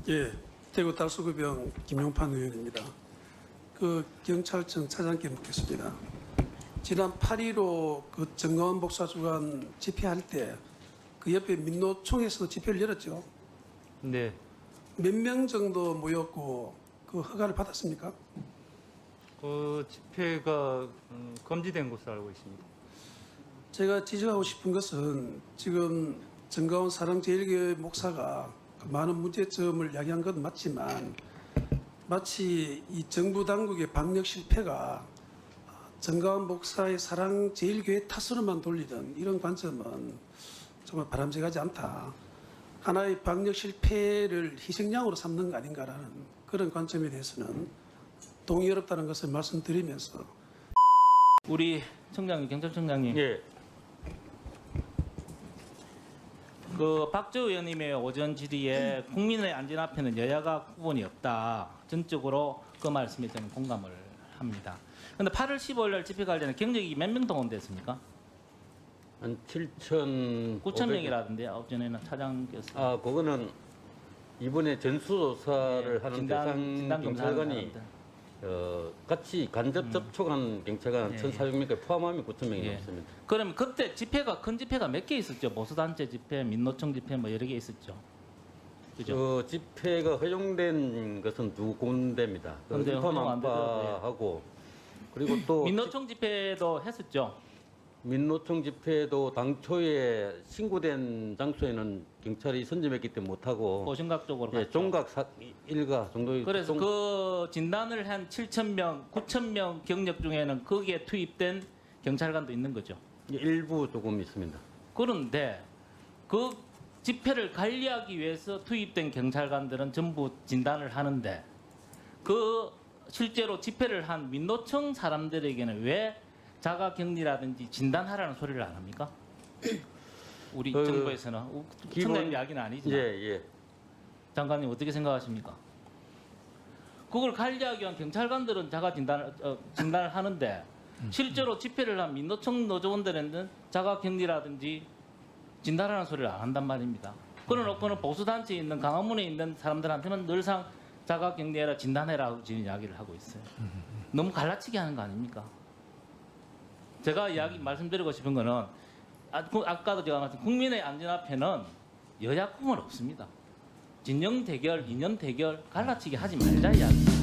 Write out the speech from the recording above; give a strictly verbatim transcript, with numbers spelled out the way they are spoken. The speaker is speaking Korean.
예, 대구 달수구병 김용판 의원입니다. 그 경찰청 차장께 묻겠습니다. 지난 팔 일오 그 정가원 복사주간 집회할 때 그 옆에 민노총에서 집회를 열었죠. 네. 몇 명 정도 모였고 그 허가를 받았습니까? 그 집회가 음, 금지된 것으로 알고 있습니다. 제가 지적하고 싶은 것은 지금 정가원 사랑제일교회 목사가 많은 문제점을 야기한 건 맞지만 마치 이 정부 당국의 방역 실패가 정가원 목사의 사랑제일교회 탓으로만 돌리는 이런 관점은 정말 바람직하지 않다. 하나의 방역 실패를 희생양으로 삼는 거 아닌가라는 그런 관점에 대해서는 동의 어렵다는 것을 말씀드리면서 우리 청장님, 경찰청장님, 예. 그 박지호 의원님의 오전 질의에 국민의 안전 앞에는 여야가 구분이 없다. 전적으로 그 말씀에 저는 공감을 합니다. 그런데 팔월 십오일 날 집회 관련해 경력이 몇 명 동원됐습니까? 한 칠천 구천 명이라던데 업전에는 차장께서. 아, 그거는 이번에 전수조사를 네, 하는 진단- 대상 진단 검사를 경찰관이 하는데. 어, 같이 간접 음. 접촉한 경찰관 예, 천사백 명까지 포함하면 구천 명이 예. 넘습니다. 그러면 그때 집회가 큰 집회가 몇 개 있었죠? 보수단체 집회, 민노총 집회 뭐 여러 개 있었죠. 그죠? 그 집회가 허용된 것은 두 군데입니다. 그 근데 허용 안 인파만파하고 그리고 또 민노총 집회도 했었죠. 민노총 집회도 당초에 신고된 장소에는 경찰이 선점했기 때문에 못하고 고심각 쪽으로 예, 갔죠. 종각 사, 일가 정도. 그래서 종- 그 진단을 한 칠천 명, 구천 명 경력 중에는 거기에 투입된 경찰관도 있는 거죠. 일부 조금 있습니다. 그런데 그 집회를 관리하기 위해서 투입된 경찰관들은 전부 진단을 하는데 그 실제로 집회를 한 민노총 사람들에게는 왜 자가격리라든지 진단하라는 소리를 안 합니까? 우리 그 정부에서는 기본- 청장 이야기는 아니지만 예, 예. 장관님 어떻게 생각하십니까? 그걸 관리하기 위한 경찰관들은 자가 진단을 어, 진단을 하는데 실제로 집회를 한 민노총 노조원들은 자가 격리라든지 진단하는 소리를 안 한단 말입니다. 그러놓고는 보수단체에 있는 강화문에 있는 사람들한테는 늘상 자가 격리해라 진단해라고 지금 이야기를 하고 있어요. 너무 갈라치기 하는 거 아닙니까? 제가 이야기 말씀드리고 싶은 거는 아, 그 아까도 제가 말씀 국민의 안전 앞에는 여야 구분 없습니다. 진영 대결, 이념 대결 갈라치기 하지 말자 이야기.